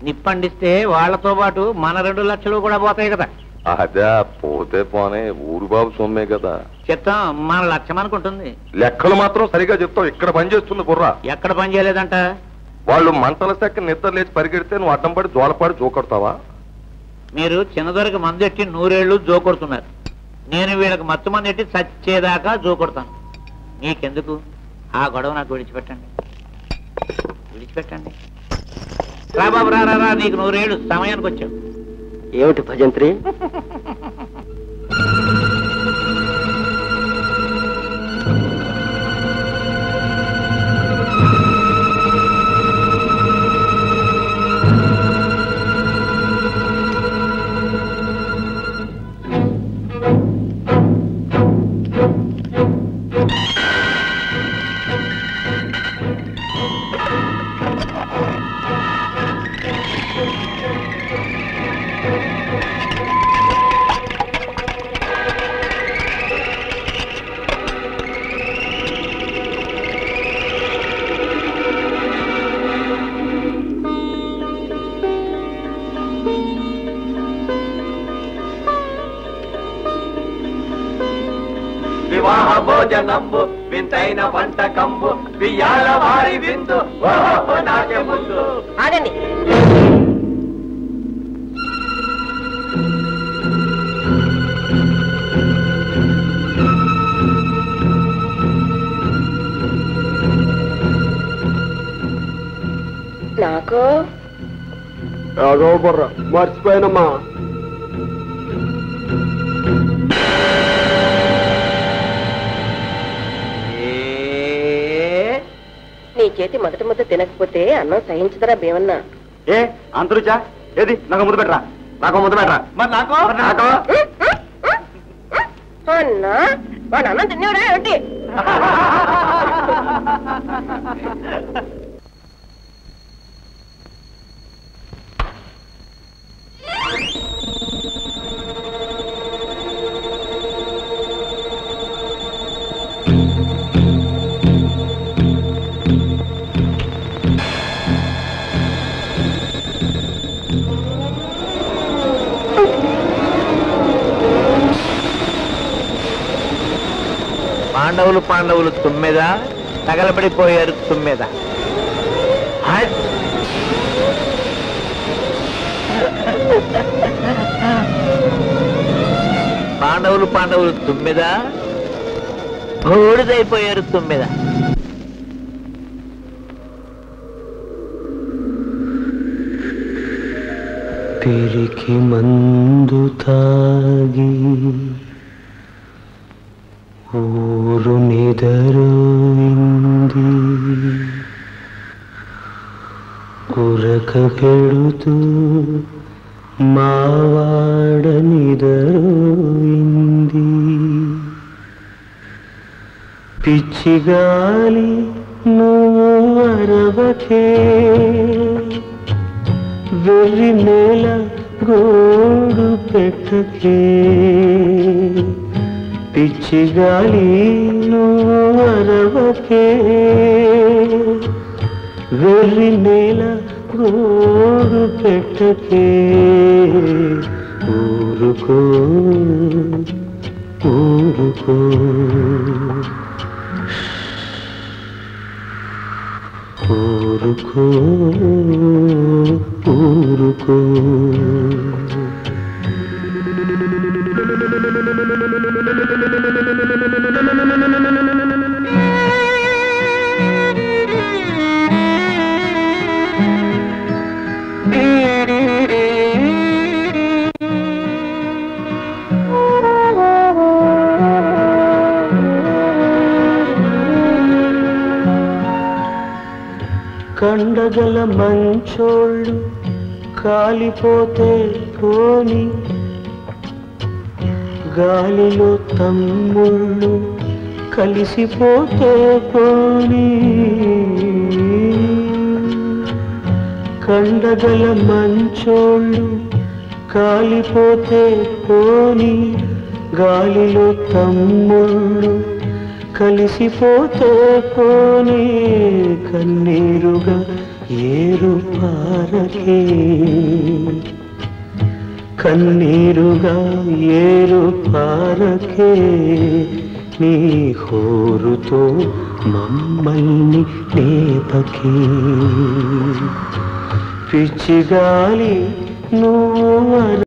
నిప్పండిస్తే వాళ్లతో పాటు మన 2 లక్షలు కూడా పోతాయి కదా. అదే పోతే పోనే, ఊరు బాబు సొమ్మే కదా. చెప్తాం, మన లక్ష్యం అనుకుంటుంది. లెక్కలు మాత్రం సరిగా చెప్తావు. ఇక్కడ పనిచేస్తుంది బుర్రా. ఎక్కడ పని చేయలేదంట. వాళ్ళు మంటల శాఖ నిద్ర లేచి పరిగెడితే నువ్వు అడ్డం పడి జోలపాడి జోకొడతావా? మీరు చిన్నదొరికి మందు ఎట్టి 100 ఏళ్ళు జోకొడుతున్నారు. నేను వీళ్ళకి మత్తు మంది ఎట్టి చచ్చేదాకా జోకొడతాను. నీకెందుకు ఆ గొడవ? నాకు విడిచిపెట్టండి, విడిచిపెట్టండి. రా బాబు, రా రా, నీకు 100 ఏళ్ళు సమయానికి వచ్చావు. ఏమిటి భజంత్రి? వివాహ భోజనంబు వింతైన వంటకంబు వియ్యాల వారి విందు నాకే ముందు. ఆగండి. నాకు బుర్ర మర్చిపోయినమ్మా. నీ చేతి మొదటి ముద్ద తినకపోతే అన్నం సహించదరా భీమన్నా? ఏ అంతరుచా? ఏది నాకు ముద్దు పెట్టరా, నాకు ముద్దు పెట్టరా. మరి నాకు అన్నా వాడు అన్నం తినేవరా ఏంటి? పాండవులు తుమ్మెద తగలబడిపోయారు తుమ్మెద. పాండవులు తుమ్మెద బూడిదైపోయారు తుమ్మెద. పిరికి మందు తాగి ఊరు నిదరుంది, ఉరక పెడుతూ మావాడ నిదరుంది. పిచ్చిగాలి నువ్వు అరవకే, వెర్రి నేల గోడు పెట్టకే. పిచ్చిగాలి నువ్వు అరవకే, వెర్రి నేల గోడు పెట్టకే. ఊరుకో ఊరుకో, ఊరుకో ఊరుకో. కండగల మంచోళ్ళు కాలిపోతే పోని, గాలిలో తమ్ముళ్ళు కలిసిపోతే పోని. కండగల మంచోళ్ళు కాలిపోతే పోని, గాలిలో తమ్ముళ్ళు కలిసిపోతే పోనీ. కన్నీరుగా ఏరు పారకే కన్నీరుగా ఏరు పారకే నీ హోరుతో మమ్మల్ని లేపకే పిచ్చిగాలి నువ్వు